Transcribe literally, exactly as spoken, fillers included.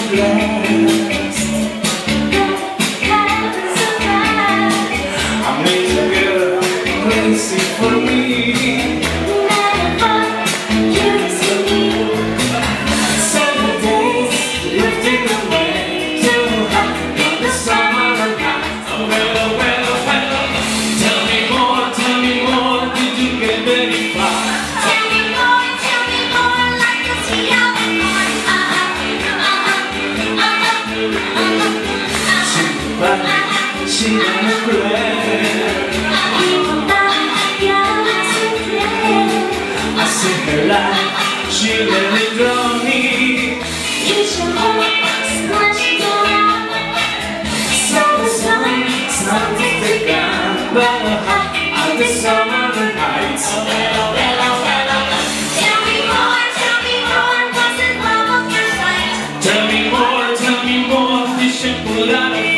blessed. I made a girl crazy for me. Seven days lifting away too high in the summer night. Oh, well, well, well. Tell me more, tell me more. Did you get very far? Tell me more, tell me more. Like the sweet apple corn. She never cried. I see her light, she let it draw me. You should hold, splash down. So the sun's not to take down, but the hot of the summer nights. Oh, well, well, well, well. Tell me more, tell me more. Was it love at first sight? Tell me more, tell me more. Did she pull out a